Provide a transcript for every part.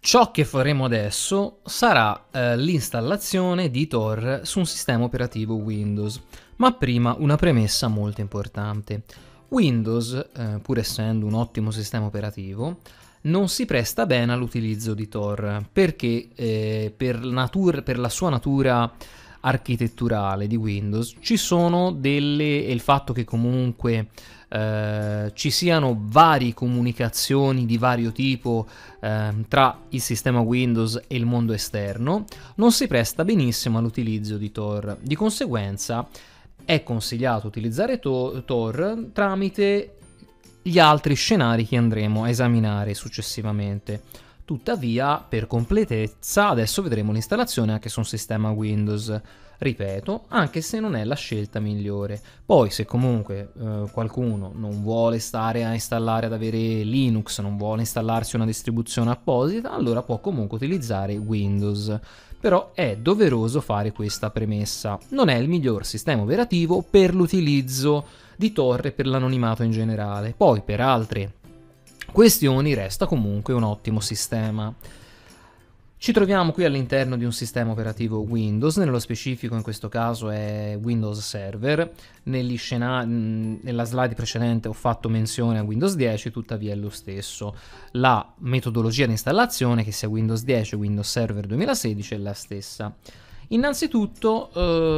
Ciò che faremo adesso sarà l'installazione di Tor su un sistema operativo Windows, ma prima una premessa molto importante. Windows, pur essendo un ottimo sistema operativo, non si presta bene all'utilizzo di Tor perché per la sua natura architetturale di Windows ci sono e il fatto che comunque ci siano varie comunicazioni di vario tipo tra il sistema Windows e il mondo esterno, non si presta benissimo all'utilizzo di Tor. Di conseguenza è consigliato utilizzare Tor tramite gli altri scenari che andremo a esaminare successivamente. Tuttavia, per completezza, adesso vedremo l'installazione anche su un sistema Windows. Ripeto, anche se non è la scelta migliore. Poi, se comunque qualcuno non vuole stare a installare ad avere Linux, non vuole installarsi una distribuzione apposita, allora può comunque utilizzare Windows. Però è doveroso fare questa premessa. Non è il miglior sistema operativo per l'utilizzo di Tor e per l'anonimato in generale. Poi, per altre questioni, resta comunque un ottimo sistema. Ci troviamo qui all'interno di un sistema operativo Windows, nello specifico in questo caso è Windows Server. Nella slide precedente ho fatto menzione a Windows 10, tuttavia è lo stesso. La metodologia di installazione, che sia Windows 10 o Windows Server 2016, è la stessa. Innanzitutto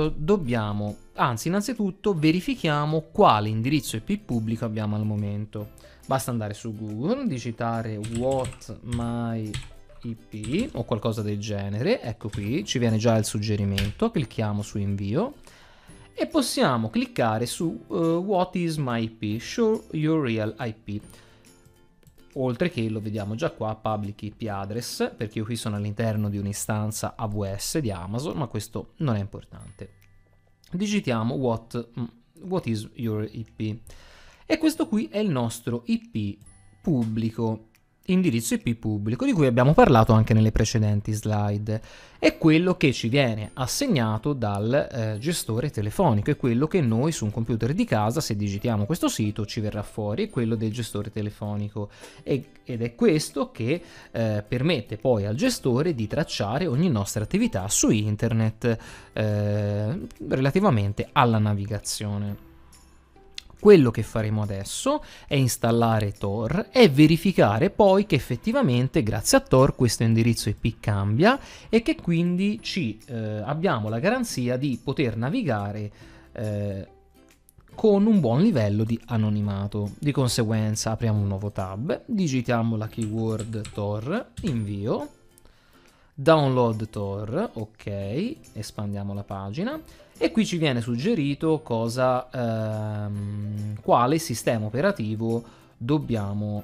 verifichiamo quale indirizzo IP pubblico abbiamo al momento. Basta andare su Google, digitare what my IP o qualcosa del genere. Ecco qui, ci viene già il suggerimento. Clicchiamo su invio e possiamo cliccare su what is my IP, show your real IP. Oltre che, lo vediamo già qua, public IP address, perché io qui sono all'interno di un'istanza AWS di Amazon, ma questo non è importante. Digitiamo what is your IP e questo qui è il nostro IP pubblico, indirizzo IP pubblico, di cui abbiamo parlato anche nelle precedenti slide. È quello che ci viene assegnato dal gestore telefonico, è quello che noi su un computer di casa, se digitiamo questo sito, ci verrà fuori, è quello del gestore telefonico, ed è questo che permette poi al gestore di tracciare ogni nostra attività su internet relativamente alla navigazione. Quello che faremo adesso è installare Tor e verificare poi che effettivamente grazie a Tor questo indirizzo IP cambia e che quindi abbiamo la garanzia di poter navigare con un buon livello di anonimato. Di conseguenza apriamo un nuovo tab, digitiamo la keyword Tor, invio, download Tor, ok, espandiamo la pagina. E qui ci viene suggerito quale sistema operativo dobbiamo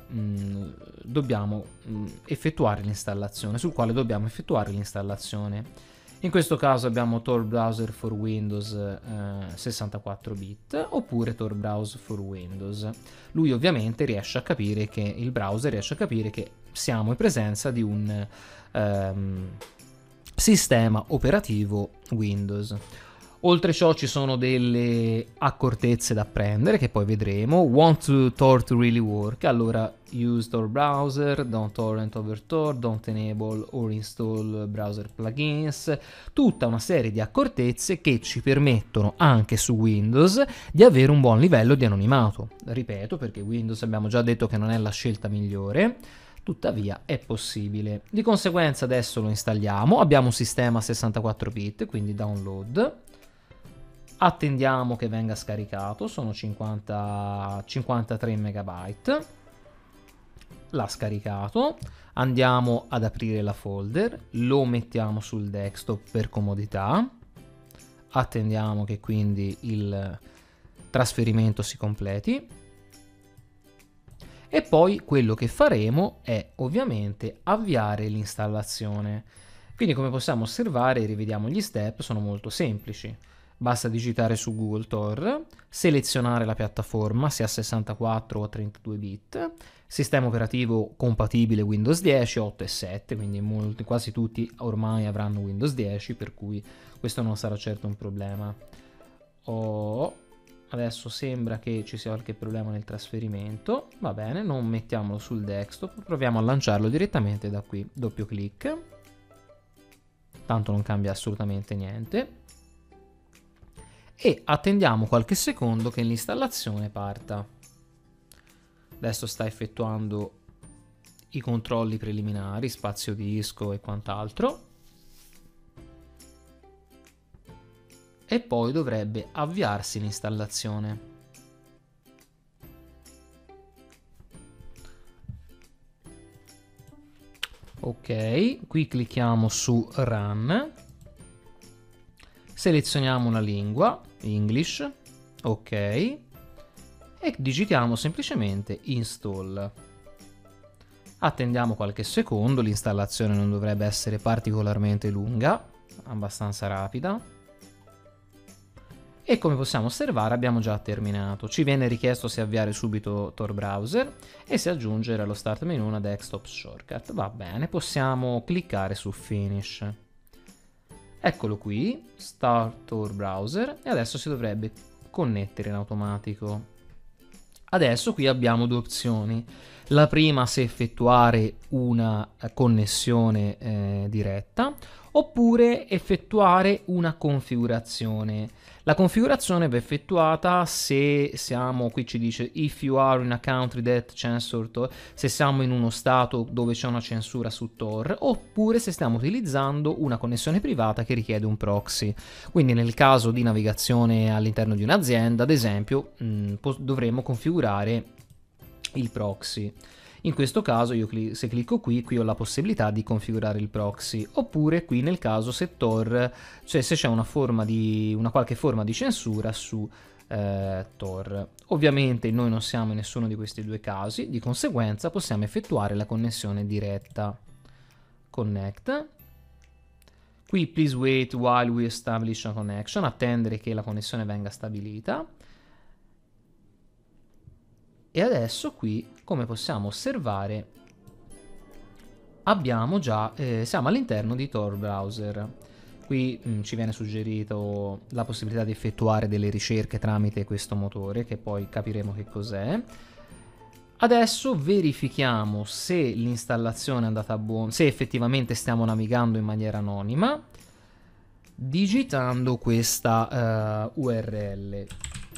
effettuare l'installazione, sul quale dobbiamo effettuare l'installazione. In questo caso abbiamo Tor Browser for Windows 64 bit oppure Tor Browser for Windows. Lui ovviamente riesce a capire che il browser riesce a capire che siamo in presenza di un sistema operativo Windows. Oltre ciò ci sono delle accortezze da apprendere che poi vedremo. Want Tor to really work? Allora, use Tor browser, don't torrent over Tor, don't enable or install browser plugins. Tutta una serie di accortezze che ci permettono anche su Windows di avere un buon livello di anonimato. Ripeto, perché Windows abbiamo già detto che non è la scelta migliore. Tuttavia è possibile. Di conseguenza adesso lo installiamo. Abbiamo un sistema 64 bit, quindi download. Attendiamo che venga scaricato, sono 53 MB. L'ha scaricato, andiamo ad aprire la folder, lo mettiamo sul desktop per comodità, attendiamo che quindi il trasferimento si completi e poi quello che faremo è ovviamente avviare l'installazione. Quindi, come possiamo osservare, rivediamo gli step, sono molto semplici. Basta digitare su Google Tor, selezionare la piattaforma, sia 64 o 32 bit, sistema operativo compatibile Windows 10, 8 e 7, quindi quasi tutti ormai avranno Windows 10, per cui questo non sarà certo un problema. Adesso sembra che ci sia qualche problema nel trasferimento. Va bene, non mettiamolo sul desktop, proviamo a lanciarlo direttamente da qui. Doppio clic. Tanto non cambia assolutamente niente. E attendiamo qualche secondo che l'installazione parta. Adesso sta effettuando i controlli preliminari, spazio disco e quant'altro. E poi dovrebbe avviarsi l'installazione. Ok, qui clicchiamo su Run, selezioniamo una lingua, English, ok, e digitiamo semplicemente Install. Attendiamo qualche secondo, l'installazione non dovrebbe essere particolarmente lunga, abbastanza rapida. E come possiamo osservare abbiamo già terminato. Ci viene richiesto se avviare subito Tor Browser e se aggiungere allo Start menu una Desktop Shortcut. Va bene, possiamo cliccare su Finish. Eccolo qui, Start Tor Browser, e adesso si dovrebbe connettere in automatico. Adesso qui abbiamo due opzioni. La prima, se effettuare una connessione diretta, oppure effettuare una configurazione. La configurazione va effettuata se siamo, qui ci dice if you are in a country that censor Tor, se siamo in uno stato dove c'è una censura su Tor, oppure se stiamo utilizzando una connessione privata che richiede un proxy. Quindi nel caso di navigazione all'interno di un'azienda, ad esempio, dovremmo configurare il proxy. In questo caso io se clicco qui ho la possibilità di configurare il proxy, oppure qui nel caso se Tor, cioè se c'è una qualche forma di censura su Tor. Ovviamente noi non siamo in nessuno di questi due casi, di conseguenza possiamo effettuare la connessione diretta. Connect. Qui please wait while we establish a connection, attendere che la connessione venga stabilita. E adesso qui, come possiamo osservare, abbiamo già, siamo all'interno di Tor Browser. Qui ci viene suggerito la possibilità di effettuare delle ricerche tramite questo motore, che poi capiremo che cos'è. Adesso verifichiamo se l'installazione è andata a buon, se effettivamente stiamo navigando in maniera anonima, digitando questa URL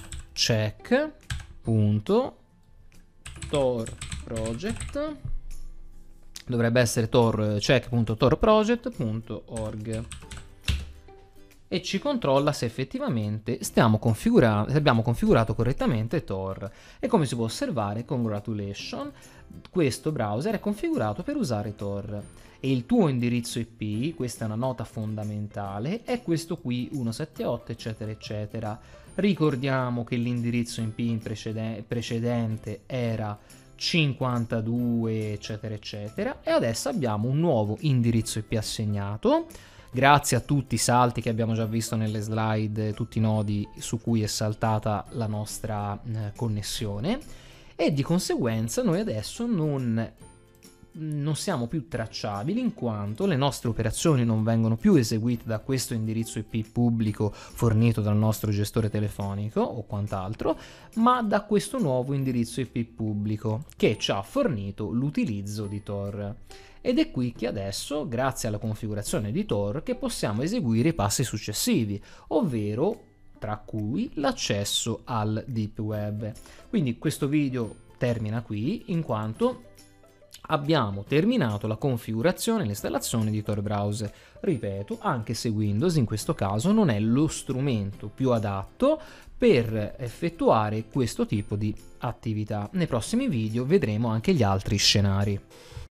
check.tor project, dovrebbe essere check.torproject.org, e ci controlla se effettivamente abbiamo configurato correttamente Tor. E come si può osservare, congratulations, questo browser è configurato per usare Tor. E il tuo indirizzo IP, questa è una nota fondamentale, è questo qui, 178 eccetera eccetera. Ricordiamo che l'indirizzo IP precedente era 52 eccetera eccetera, e adesso abbiamo un nuovo indirizzo IP assegnato grazie a tutti i salti che abbiamo già visto nelle slide, tutti i nodi su cui è saltata la nostra connessione, e di conseguenza noi adesso non siamo più tracciabili, in quanto le nostre operazioni non vengono più eseguite da questo indirizzo IP pubblico fornito dal nostro gestore telefonico o quant'altro, ma da questo nuovo indirizzo IP pubblico che ci ha fornito l'utilizzo di Tor. Ed è qui che adesso, grazie alla configurazione di Tor, che possiamo eseguire i passi successivi, ovvero tra cui l'accesso al Deep Web. Quindi questo video termina qui, in quanto abbiamo terminato la configurazione e l'installazione di Tor Browser. Ripeto, anche se Windows in questo caso non è lo strumento più adatto per effettuare questo tipo di attività. Nei prossimi video vedremo anche gli altri scenari.